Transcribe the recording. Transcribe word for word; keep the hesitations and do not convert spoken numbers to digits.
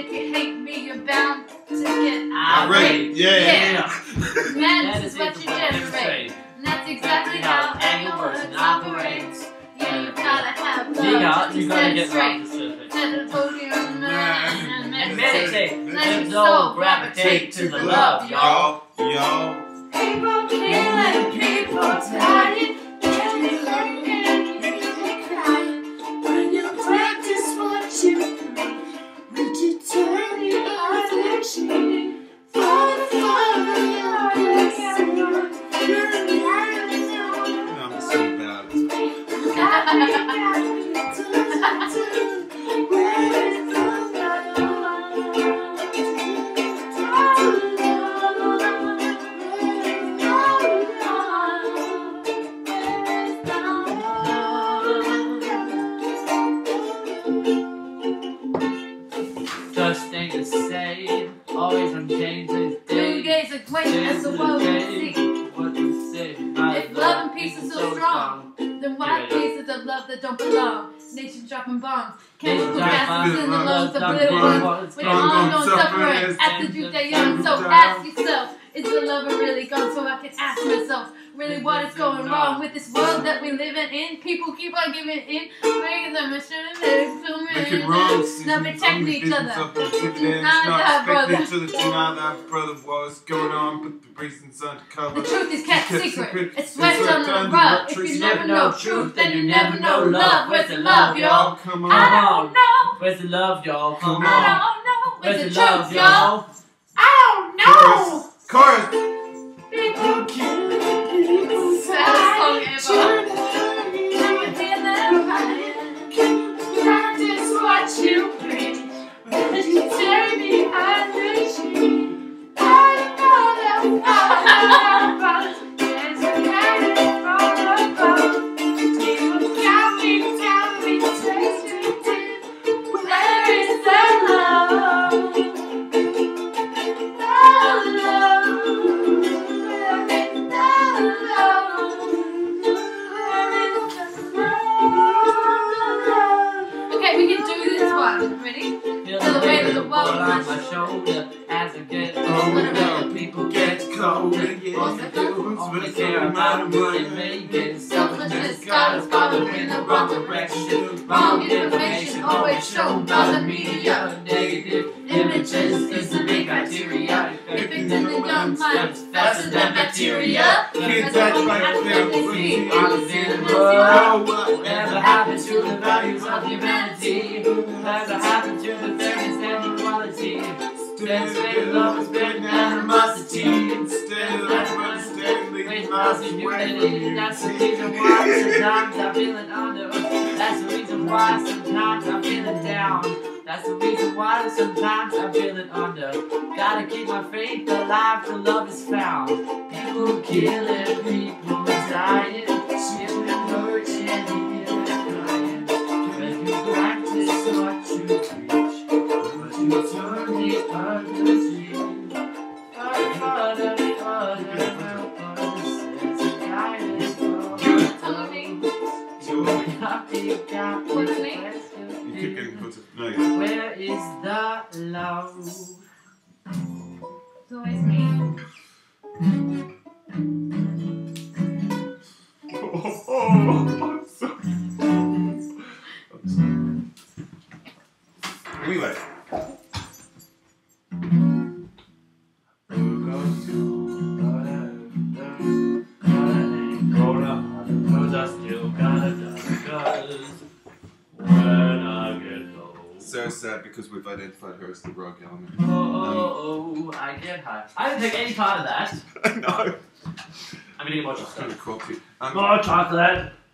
if you hate me, you're bound to get irate. Yeah, yeah. yeah. Madness is what you generate. And that's exactly how anger works and operates. Yeah, you gotta have love. You got, to you gotta set get straight. specific. And meditate. Let your soul soul gravitate to the love, y'all. Y'all. People killing, people dying. People hurting, people crying. When you practice what you preach, would you turn the affliction? Father, Father, your blessing. I'm so bad. Just thing to say, always on changes. Two gays are waiting as the world can see. What you say? If love and peace are so strong, then why pieces of love that don't belong? Nations dropping bombs, chemical gases in the lungs of little ones. With ongoing suffering after you they young. So ask yourself, is the lover really gone? So I can ask myself, really what is going wrong with this world that we live in? People keep on giving in, making them Making wrongs, not protecting each other. Not Not respecting each other, deny that brother. What's going on? Put the reasons undercover. The truth is kept Kept secret. secret. It's swept It's under swept the under rug. the If trees. you never know truth, then you never know love. Where's the love, y'all? Y'all, come on. I don't know. Where's the love, y'all? Come Come I on. don't know. Where's Where's the the love, truth, y'all? y'all? I don't know. Chorus. Chorus. People killing, people saddest song ever. Never hear them crying. Practice what you preach. But you tear me under sheet. I know that I'm there's a man from above. People got me, got me tasting. Where is the love? Okay, we can do this one. Ready? Feel the the weight weight of the of the world world on on my my shoulder as I get Older, older. people get colder. Yeah, What's you the do. Only It's care all about money, money money. making. Selfishness Selfishness got got us us following following in the the wrong wrong direction. Wrong information always shown by the media. Negative images is the big criteria. Infecting the young minds faster than bacteria. Kids that's right there. Whatever Whatever happened to the values of humanity? Whatever happened to the fairness and equality? Let's make love is big animosity. Instead of understanding, Wait, lousy unity. That's the reason why sometimes I'm feeling under. That's the reason why sometimes I'm feeling down. That's the reason why sometimes I'm feeling under. Gotta keep my faith alive till love is found. People killing, people dying, children hurting, and crying. When you practice what you preach, but you turn the other cheek. Father, Father, Father, help us. There's a guidance from You What's me? keep getting put to. No, yeah. Where is the love? It's always me. Oh, oh, I'm sorry. I'm sorry. Anyway. So sad because we've identified her as the rogue element. Oh, oh, oh, I get high. I didn't take any part of that. No. I'm gonna get more It's chocolate. kind of cruelty. Um, More chocolate.